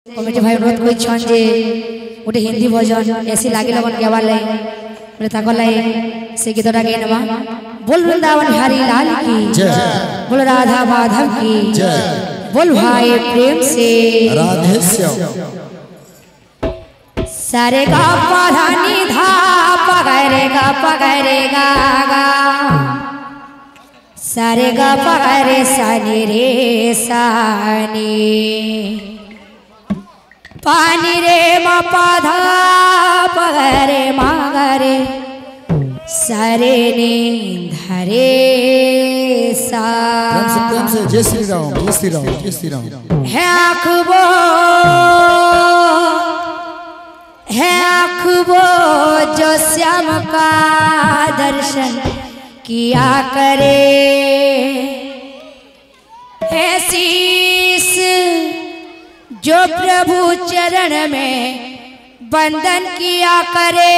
Committee भाई अनुरोध कोई छन जे गोटे हिंदी भजन ऐसी लागे लगन गावा लाई बोले ताको लाई से गीतटा गे नवा बोल वृंदावन बिहारी लाल की जय, बोल राधा माधव की जय, बोल भाई प्रेम से राधे श्याम। सारे गा पा धा नी धा पगरे गा गा सारे गा पगरे सानी रे सानी पानी रे मा पाधा पगरे मागरे सारे ने धरे सा। प्रेम से जय श्री राम, जय श्री राम, जय श्री राम। है आँखबो जो श्याम का दर्शन किया करे, है शीस जो प्रभु चरण में बंधन किया करे।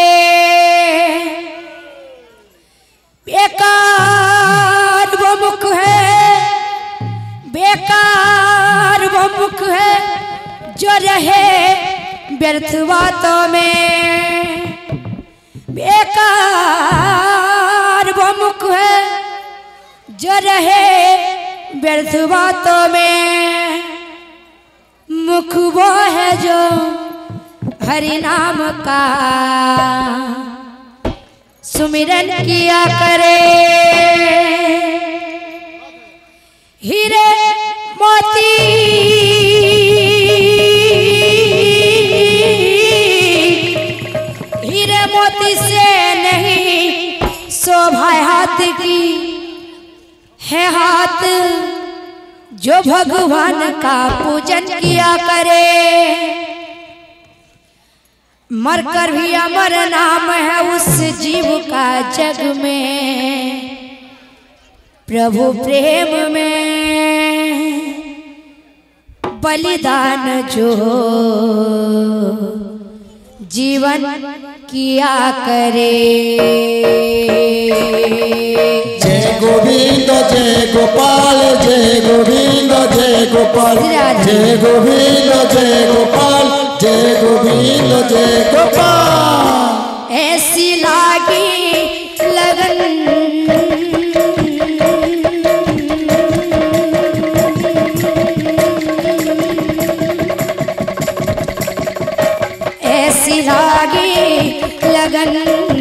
बेकार वो मुख है, बेकार वो मुख है जो रहे व्यर्थ बातों में। बेकार वो मुख है जो रहे व्यर्थ बातों में। मुख वो है जो हरि नाम का सुमिरन किया करे। हीरे मोती हीरे मोती से नहीं शोभा हाथ की, है हाथ जो भगवान का पूजन किया करे। मरकर भी अमर नाम है उस जीव का जग में, प्रभु प्रेम में बलिदान जो जीवन किया करे। जय गोविंद जय गोपाल, जय गोविंद जय गोपाल, जय गोविंद जय गोपाल, जय गोविंद जय गोपाल। ऐसी लागी लगन ऐसी लागी लगन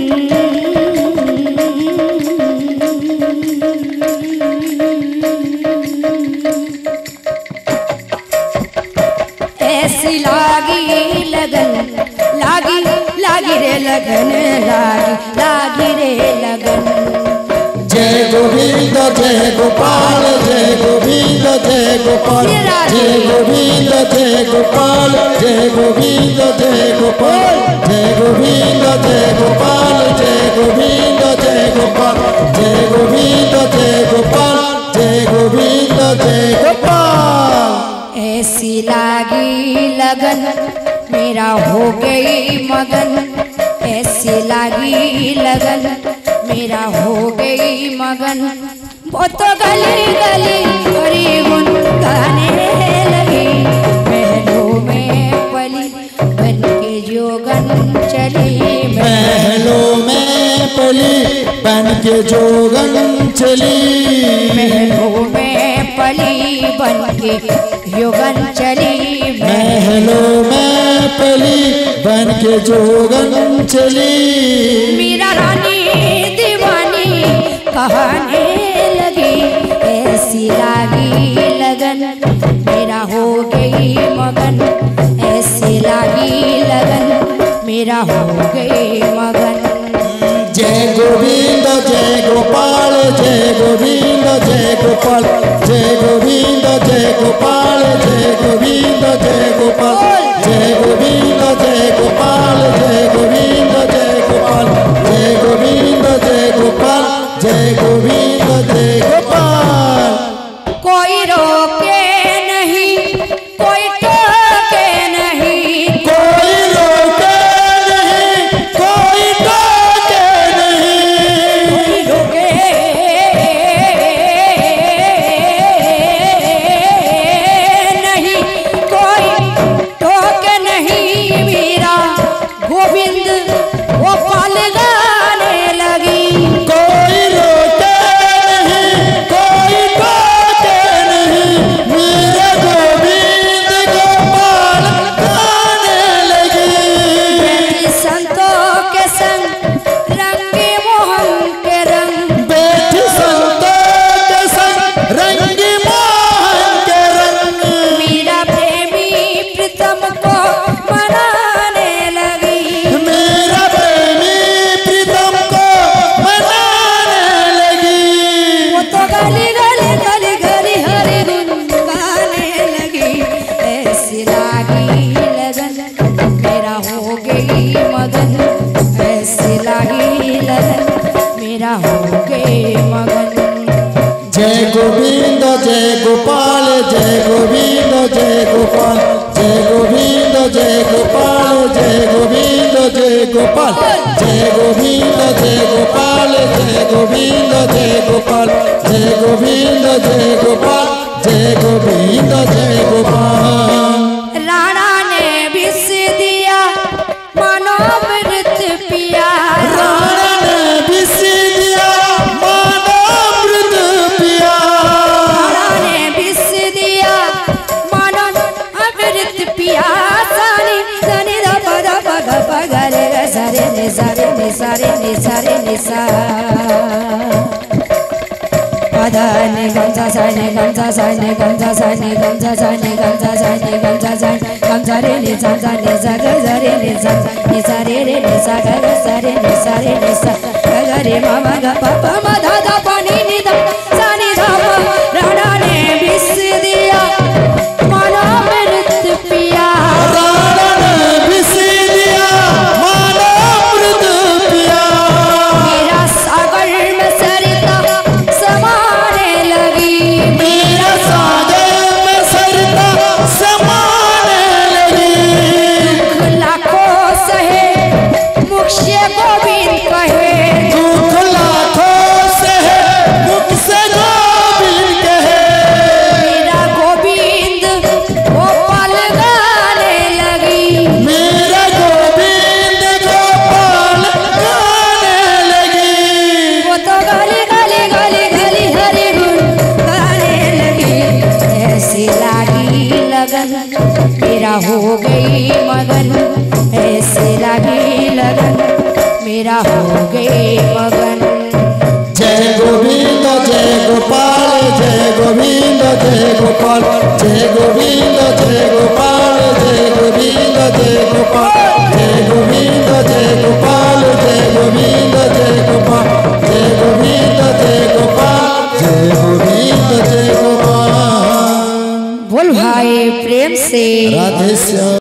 ऐसी लागी लगन, लागी लागी रे लगन, लागी रे लगन। जय गोविंद जय गोपाल, जय गोविंद जय गोपाल, जय गोविंद जय गोपाल, जय गोविंद जय गोपाल, जय गोविंद जय गोपाल, जय गोविंद जय गोपाल, जय गोविंद जय गोपाल, जय गोविंद जय गोपाल। ऐसी लागी लगन मेरा हो गई मगन, ऐसी लागी लगन मेरा हो गई मगन। वो तो गली गली हरी गुन गाने लगी, महलों में पली बन के जोगन चली, महलों में पली बन के जोगन चली, महलों में पली बन के योगन चली, महलों में पली बन के जोगन चली। मीरा रानी दीवानी कहने लगी, ऐसी लागी लगन मेरा हो गई मगन, ऐसी लागी लगन मेरा हो गई मगन। जय गोविंद जय गोपाल, जय गोविंद जय गोपाल, जय गोविंद जय गोपाल, जय गोविंद जय गोपाल, जय गोविंद जय गोपाल, जय गोविंद जय गोपाल, जय गोविंद जय गोपाल, जय गोविंद जय गोपाल। कोई रोके नहीं, कोई टोके नहीं, कोई रोके नहीं, कोई टोके नहीं, कोई रोके नहीं, कोई लगन मेरा हो गई मगन, ऐसे लागी लगन मेरा हो गई मगन। जय गोविंद जय गोपाल जय गोविंद जय गोपाल जय गोविंद जय गोपाल जय गोविंद जय गोपाल जय गोविंद जय गोपाल जय गोविंद जय गोपाल जय गोविंद जय गोपाल जय गोविंद जय गोपाल। राणा ने विष दिया मानवामृत पिया, राणा ने विष दिया मानवामृत पिया, राणा ने विष दिया मानवामृत पिया। सानी सानी दा पदा पगा पगा रे रे सारे ने सारे ने सारे ने सारे ने सा ने गमजा साने गमजा साने गमजा साने गमजा साने गमजा साने गमजा साने गमजा रे ने गमजा ने जग जरे ने जग ने सारे रे ने सा ग सारे ने सारे ने सा ग रे मामा ग पापा मा धा धा पानी नि धा सानी धा मा। राणा ने विष दिया मानवामृत पिया, राणा ने विष दिया मानवामृत पिया। मेरा सागर में सरिता समाने लगी, मेरा सागर में सरिता समाने लगी। दुख लाखों सहे मुख से गोविंद कहे, दुख लाखों सहे मुख से गोविंद कहे। मेरा गोविंद गोपाल गाने लगी, मेरा गोविंद गोपाल गाने लगी। वो तो गली गली गली गली हरि गुण गाने लगी। ऐसी लागी लगन मेरा हो गई मगन, ऐसे लागी लगन मेरा हो गई मगन। जय गोविंद जय गोपाल जय गोविंद जय गोपाल जय गोविंद जय गोपाल जय गोविंद जय गोपाल जय गोविंद जय गोपाल जय गोविंद जय गोपाल जय गोविंद जय गोपाल जय गोविंद जय गोपाल। बोल भाई प्रेम से राधे श्याम।